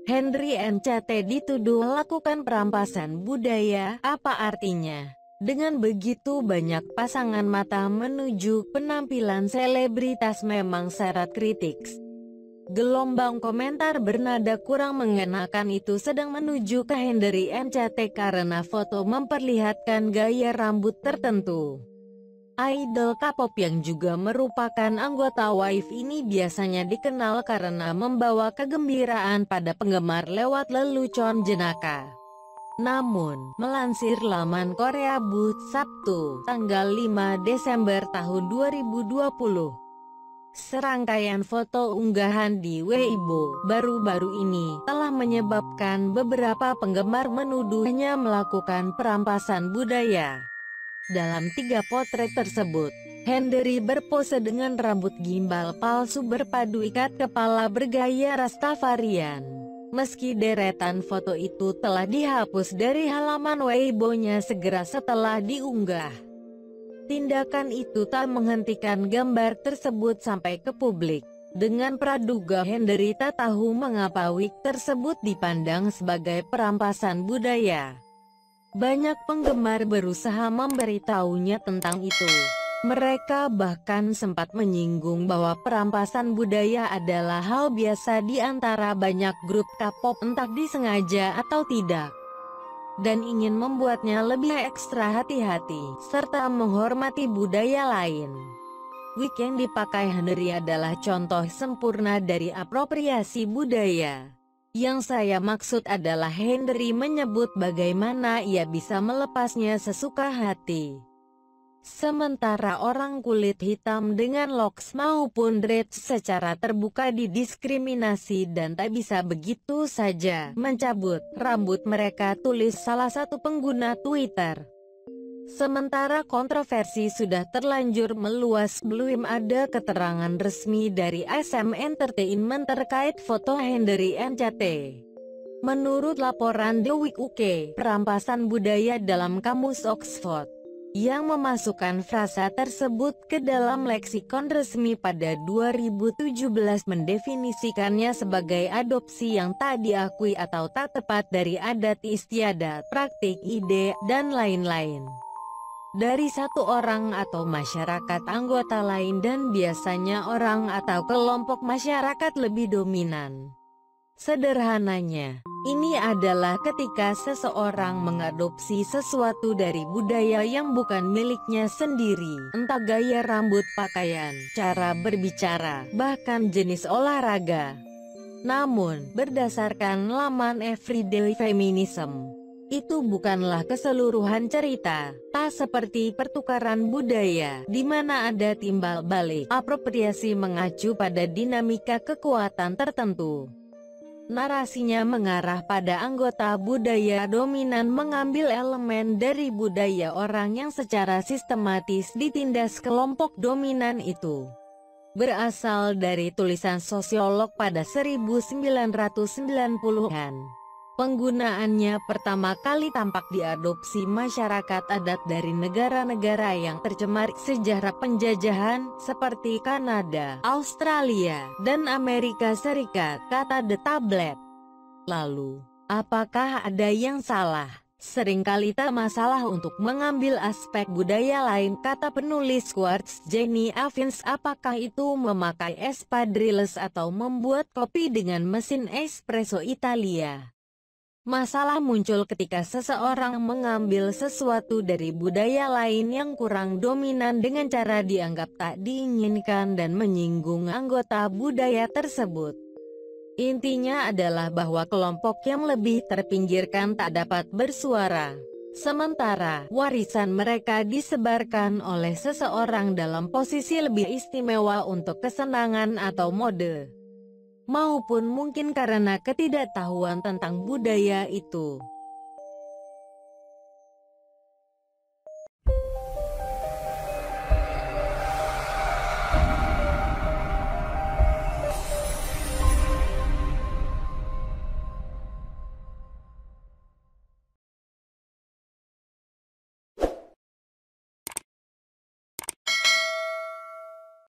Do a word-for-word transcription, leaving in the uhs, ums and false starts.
Henry M C T dituduh lakukan perampasan budaya, apa artinya? Dengan begitu banyak pasangan mata menuju penampilan selebritas memang syarat kritik. Gelombang komentar bernada kurang mengenakan itu sedang menuju ke Henry M C T karena foto memperlihatkan gaya rambut tertentu. Idol K-pop yang juga merupakan anggota W I F E ini biasanya dikenal karena membawa kegembiraan pada penggemar lewat lelucon jenaka. Namun, melansir laman Korea Bud Sabtu, tanggal lima Desember tahun dua ribu dua puluh, serangkaian foto unggahan di Weibo baru-baru ini telah menyebabkan beberapa penggemar menuduhnya melakukan perampasan budaya. Dalam tiga potret tersebut, Henry berpose dengan rambut gimbal palsu berpadu ikat kepala bergaya Rastafarian. Meski deretan foto itu telah dihapus dari halaman Weibo-nya segera setelah diunggah, tindakan itu tak menghentikan gambar tersebut sampai ke publik. Dengan praduga Henry tak tahu mengapa wig tersebut dipandang sebagai perampasan budaya. Banyak penggemar berusaha memberitahunya tentang itu. Mereka bahkan sempat menyinggung bahwa perampasan budaya adalah hal biasa di antara banyak grup K-pop entah disengaja atau tidak, dan ingin membuatnya lebih ekstra hati-hati, serta menghormati budaya lain. Wig yang dipakai Henry adalah contoh sempurna dari apropriasi budaya. Yang saya maksud adalah Henry menyebut bagaimana ia bisa melepasnya sesuka hati. Sementara orang kulit hitam dengan locks maupun dreads secara terbuka didiskriminasi dan tak bisa begitu saja mencabut rambut mereka, tulis salah satu pengguna Twitter. Sementara kontroversi sudah terlanjur meluas, belum ada keterangan resmi dari S M Entertainment terkait foto Henry M C T. Menurut laporan The Week U K, perampasan budaya dalam Kamus Oxford, yang memasukkan frasa tersebut ke dalam leksikon resmi pada dua ribu tujuh belas mendefinisikannya sebagai adopsi yang tak diakui atau tak tepat dari adat istiadat, praktik, ide, dan lain-lain dari satu orang atau masyarakat anggota lain, dan biasanya orang atau kelompok masyarakat lebih dominan. Sederhananya, ini adalah ketika seseorang mengadopsi sesuatu dari budaya yang bukan miliknya sendiri, entah gaya rambut, pakaian, cara berbicara, bahkan jenis olahraga. Namun, berdasarkan laman Everyday Feminism, itu bukanlah keseluruhan cerita, tak seperti pertukaran budaya, di mana ada timbal balik. Apropriasi mengacu pada dinamika kekuatan tertentu. Narasinya mengarah pada anggota budaya dominan mengambil elemen dari budaya orang yang secara sistematis ditindas kelompok dominan itu. Berasal dari tulisan sosiolog pada seribu sembilan ratus sembilan puluhan. Penggunaannya pertama kali tampak diadopsi masyarakat adat dari negara-negara yang tercemar sejarah penjajahan seperti Kanada, Australia, dan Amerika Serikat, kata The Tablet. Lalu, apakah ada yang salah? Seringkali tak masalah untuk mengambil aspek budaya lain, kata penulis Quartz Jenny Avins. Apakah itu memakai espadrilles atau membuat kopi dengan mesin espresso Italia? Masalah muncul ketika seseorang mengambil sesuatu dari budaya lain yang kurang dominan dengan cara dianggap tak diinginkan dan menyinggung anggota budaya tersebut. Intinya adalah bahwa kelompok yang lebih terpinggirkan tak dapat bersuara, sementara warisan mereka disebarkan oleh seseorang dalam posisi lebih istimewa untuk kesenangan atau mode, maupun mungkin karena ketidaktahuan tentang budaya itu.